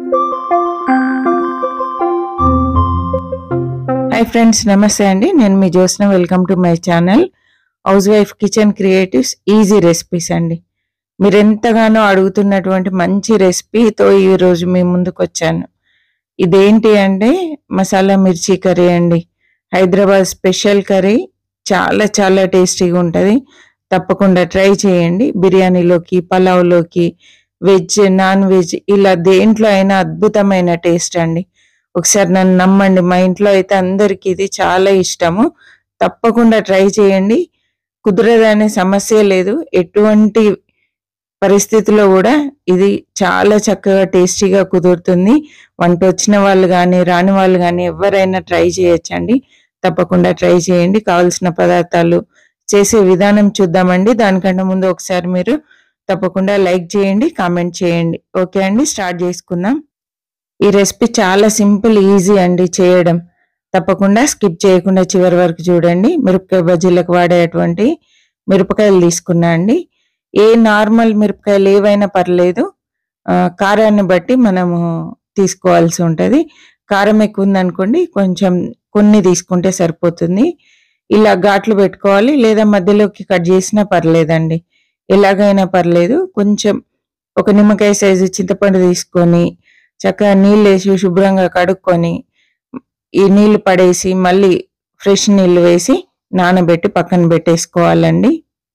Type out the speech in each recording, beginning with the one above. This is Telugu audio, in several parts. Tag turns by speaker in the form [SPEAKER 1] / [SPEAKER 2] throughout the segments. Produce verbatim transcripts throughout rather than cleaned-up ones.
[SPEAKER 1] హాయ్ ఫ్రెండ్స్, నమస్తే అండి. నేను మీ Jyotsna. Welcome to my channel Housewife Kitchen Creatives easy recipes అండి. మీరు ఎంతగానో అడుగుతున్నటువంటి మంచి రెసిపీతో ఈరోజు మీ ముందుకు వచ్చాను. ఇదేంటి అంటే మసాలా మిర్చి కర్రీ అండి. Hyderabad special curry. చాలా చాలా టేస్టీగా ఉంటుంది. తప్పకుండా ట్రై చేయండి. బిర్యానీలోకి, పలావ్లోకి, వెజ్, నాన్ వెజ్ ఇలా దేంట్లో అయినా అద్భుతమైన టేస్ట్ అండి. ఒకసారి నన్ను నమ్మండి, మా ఇంట్లో అయితే అందరికీ ఇది చాలా ఇష్టము. తప్పకుండా ట్రై చేయండి. కుదరదనే సమస్య లేదు. ఎటువంటి పరిస్థితిలో కూడా ఇది చాలా చక్కగా టేస్టీగా కుదురుతుంది. వంట వచ్చిన వాళ్ళు కానీ రాని వాళ్ళు కానీ ఎవరైనా ట్రై చేయొచ్చండి. తప్పకుండా ట్రై చేయండి. కావాల్సిన పదార్థాలు, చేసే విధానం చూద్దామండి. దానికంటే ముందు ఒకసారి మీరు తప్పకుండా లైక్ చేయండి, కామెంట్ చేయండి. ఓకే అండి, స్టార్ట్ చేసుకుందాం. ఈ రెసిపీ చాలా సింపుల్, ఈజీ అండి చేయడం. తప్పకుండా స్కిప్ చేయకుండా చివరి వరకు చూడండి. మిరపకాయ బజ్జీలకు వాడేటువంటి మిరపకాయలు తీసుకున్నా అండి. ఏ నార్మల్ మిరపకాయలు ఏవైనా పర్లేదు, కారాన్ని బట్టి మనము తీసుకోవాల్సి ఉంటుంది. కారం ఎక్కువ ఉందనుకోండి కొంచెం కొన్ని తీసుకుంటే సరిపోతుంది. ఇలా ఘాట్లు పెట్టుకోవాలి, లేదా మధ్యలోకి కట్ చేసినా పర్లేదండి, ఎలాగైనా పర్లేదు. కొంచెం ఒక నిమ్మకాయ సైజు చింతపండు తీసుకొని చక్కగా నీళ్ళు వేసి శుభ్రంగా కడుక్కొని ఈ నీళ్లు పడేసి మళ్ళీ ఫ్రెష్ నీళ్ళు వేసి నానబెట్టి పక్కన పెట్టేసుకోవాలండి.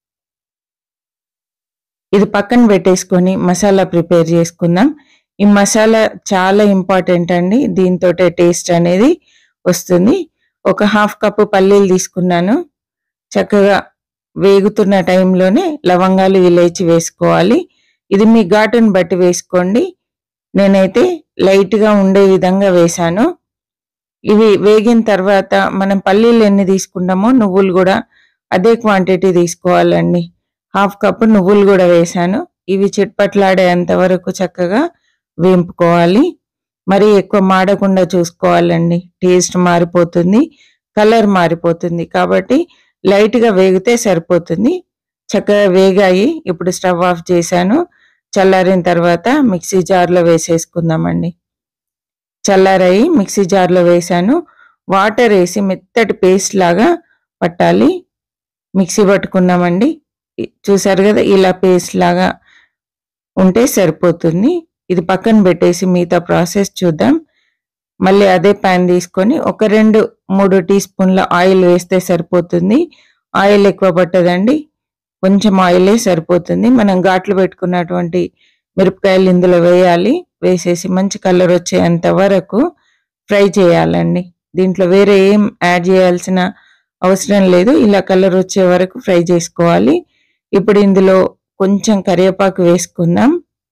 [SPEAKER 1] ఇది పక్కన పెట్టేసుకొని మసాలా ప్రిపేర్ చేసుకుందాం. ఈ మసాలా చాలా ఇంపార్టెంట్ అండి, దీంతో టేస్ట్ అనేది వస్తుంది. ఒక హాఫ్ కప్పు పల్లీలు తీసుకున్నాను. చక్కగా వేగుతున్న టైంలోనే లవంగాలు, ఇలాచి వేసుకోవాలి. ఇది మీ ఘాటును బట్టి వేసుకోండి. నేనైతే లైట్గా ఉండే విధంగా వేసాను. ఇవి వేగిన తర్వాత మనం పల్లీలు ఎన్ని తీసుకుంటామో నువ్వులు కూడా అదే క్వాంటిటీ తీసుకోవాలండి. హాఫ్ కప్పు నువ్వులు కూడా వేసాను. ఇవి చిట్పట్లాడేంత వరకు చక్కగా వేంపుకోవాలి. మరి ఎక్కువ మాడకుండా చూసుకోవాలండి, టేస్ట్ మారిపోతుంది, కలర్ మారిపోతుంది. కాబట్టి లైట్గా వేగితే సరిపోతుంది. చక్కగా వేగాయి. ఇప్పుడు స్టవ్ ఆఫ్ చేశాను. చల్లారిన తర్వాత మిక్సీ జార్లో వేసేసుకుందామండి. చల్లారాయి మిక్సీ జార్లో వేసాను. వాటర్ వేసి మెత్తటి పేస్ట్ లాగా పట్టాలి. మిక్సీ పట్టుకున్నామండి. చూసారు కదా, ఇలా పేస్ట్ లాగా ఉంటే సరిపోతుంది. ఇది పక్కన పెట్టేసి మిగతా ప్రాసెస్ చూద్దాం. మళ్ళీ అదే ప్యాన్ తీసుకొని ఒక రెండు మూడు టీ స్పూన్ల ఆయిల్ వేస్తే సరిపోతుంది. ఆయిల్ ఎక్కువ పట్టదండి, కొంచెం ఆయిలే సరిపోతుంది. మనం ఘాట్లు పెట్టుకున్నటువంటి మిరపకాయలు ఇందులో వేయాలి. వేసేసి మంచి కలర్ వచ్చేంత వరకు ఫ్రై చేయాలండి. దీంట్లో వేరే ఏం యాడ్ చేయాల్సిన అవసరం లేదు. ఇలా కలర్ వచ్చే వరకు ఫ్రై చేసుకోవాలి. ఇప్పుడు ఇందులో కొంచెం కరివేపాకు వేసుకుందాం.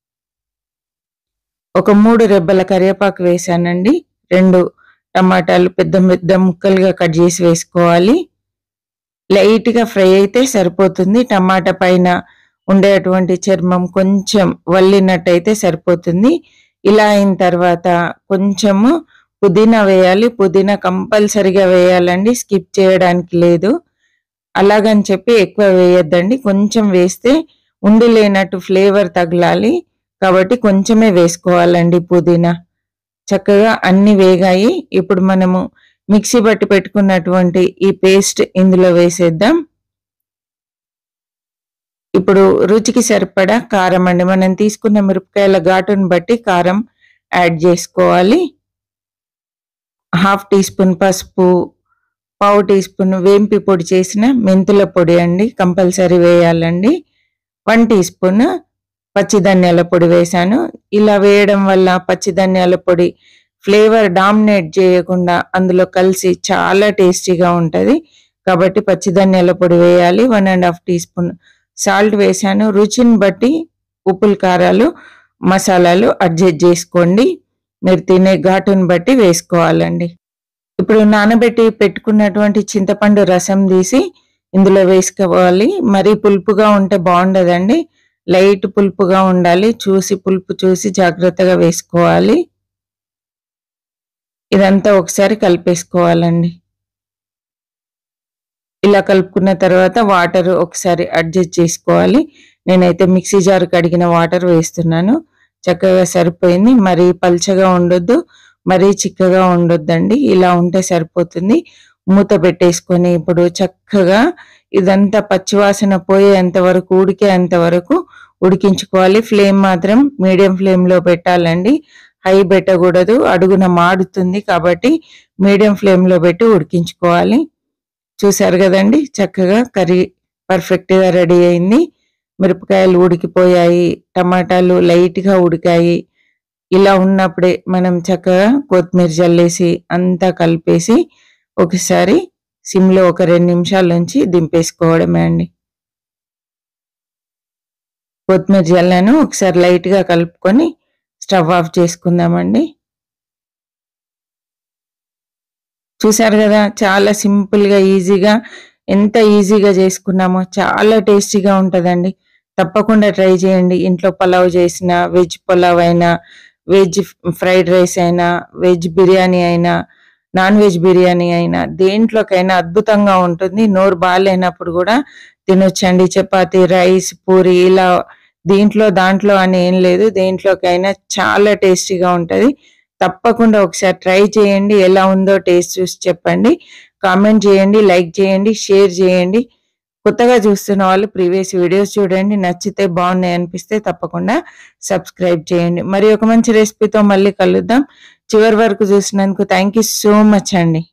[SPEAKER 1] ఒక మూడు రెబ్బల కరివేపాకు వేసానండి. రెండు టమాటాలు పెద్ద పెద్ద ముక్కలుగా కట్ చేసి వేసుకోవాలి. లైట్గా ఫ్రై అయితే సరిపోతుంది. టమాటా పైన ఉండేటువంటి చర్మం కొంచెం వల్లినట్టయితే సరిపోతుంది. ఇలా అయిన తర్వాత కొంచెము పుదీనా వేయాలి. పుదీనా కంపల్సరిగా వేయాలండి, స్కిప్ చేయడానికి లేదు. అలాగని చెప్పి ఎక్కువ వేయొద్దండి, కొంచెం వేస్తే ఉండి లేనట్టు ఫ్లేవర్ తగలాలి. కాబట్టి కొంచెమే వేసుకోవాలండి పుదీనా. చక్కగా అన్ని వేగాయి. ఇప్పుడు మనము మిక్సీ బట్టి పెట్టుకున్నటువంటి ఈ పేస్ట్ ఇందులో వేసేద్దాం. ఇప్పుడు రుచికి సరిపడా కారం అండి. మనం తీసుకున్న మిరపకాయల ఘాటును బట్టి కారం యాడ్ చేసుకోవాలి. హాఫ్ టీ స్పూన్ పసుపు, పావు టీ స్పూన్ వేంపి పొడి చేసిన మెంతుల పొడి అండి, కంపల్సరీ వేయాలండి. వన్ టీ స్పూన్ పచ్చి ధనియాల పొడి వేసాను. ఇలా వేయడం వల్ల పచ్చి ధనియాల పొడి ఫ్లేవర్ డామినేట్ చేయకుండా అందులో కలిసి చాలా టేస్టీగా ఉంటుంది. కాబట్టి పచ్చి ధనియాల పొడి వేయాలి. One and half teaspoon salt వేసాను. రుచిని బట్టి ఉప్పులు, కారాలు, మసాలాలు అడ్జస్ట్ చేసుకోండి. మీరు తినే ఘాటుని బట్టి వేసుకోవాలండి. ఇప్పుడు నానబెట్టి పెట్టుకున్నటువంటి చింతపండు రసం తీసి ఇందులో వేసుకోవాలి. మరీ పులుపుగా ఉంటే బాగుండదండి, లైట్ పులుపుగా ఉండాలి. చూసి పులుపు చూసి జాగ్రత్తగా వేసుకోవాలి. ఇదంతా ఒకసారి కలిపేసుకోవాలండి. ఇలా కలుపుకున్న తర్వాత వాటర్ ఒకసారి అడ్జస్ట్ చేసుకోవాలి. నేనైతే మిక్సీ జార్ కడిగిన వాటర్ వేస్తున్నాను. చక్కగా సరిపోయింది. మరి పల్చగా ఉండొద్దు, మరీ చిక్కగా ఉండొద్దండి. ఇలా ఉంటే సరిపోతుంది. మూత పెట్టేసుకొని ఇప్పుడు చక్కగా ఇదంతా పచ్చివాసన పోయేంత వరకు, ఉడికేంత వరకు ఉడికించుకోవాలి. ఫ్లేమ్ మాత్రం మీడియం ఫ్లేమ్లో పెట్టాలండి. హై పెట్టకూడదు, అడుగున మాడుతుంది. కాబట్టి మీడియం ఫ్లేమ్లో పెట్టి ఉడికించుకోవాలి. చూసారు కదండి, చక్కగా కర్రీ పర్ఫెక్ట్గా రెడీ అయింది. మిరపకాయలు ఉడికిపోయాయి, టమాటాలు లైట్గా ఉడికాయి. ఇలా ఉన్నప్పుడే మనం చక్కగా కొత్తిమీర జల్లేసి అంతా కలిపేసి ఒకసారి సిమ్లో ఒక రెండు నిమిషాల నుంచి దింపేసుకోవడమే అండి. కొత్తిమీర జల్లాను ఒకసారి లైట్గా కలుపుకొని స్టవ్ ఆఫ్ చేసుకుందామండి. చూసారు కదా, చాలా సింపుల్గా ఈజీగా, ఎంత ఈజీగా చేసుకున్నామో చాలా టేస్టీగా ఉంటుందండి. తప్పకుండా ట్రై చేయండి. ఇంట్లో పలావ్ చేసిన, వెజ్ పలావ్ అయినా, వెజ్ ఫ్రైడ్ రైస్ అయినా, వెజ్ బిర్యానీ అయినా, నాన్ వెజ్ బిర్యానీ అయినా, దేంట్లోకైనా అద్భుతంగా ఉంటుంది. నోరు బాగాలేనప్పుడు కూడా తినొచ్చండి. చపాతి, రైస్, పూరి ఇలా దీంట్లో దాంట్లో అని ఏం లేదు, దేంట్లోకైనా చాలా టేస్టీగా ఉంటుంది. తప్పకుండా ఒకసారి ట్రై చేయండి. ఎలా ఉందో టేస్ట్ చూసి చెప్పండి. కామెంట్ చేయండి, లైక్ చేయండి, షేర్ చేయండి. కొత్తగా చూస్తున్న వాళ్ళు ప్రీవియస్ వీడియోస్ చూడండి. నచ్చితే బాగున్నాయి అనిపిస్తే తప్పకుండా సబ్స్క్రైబ్ చేయండి. మరి ఒక మంచి రెసిపీతో మళ్ళీ కలుద్దాం. చివరి వరకు చూసినందుకు థ్యాంక్ యూ సో మచ్ అండి.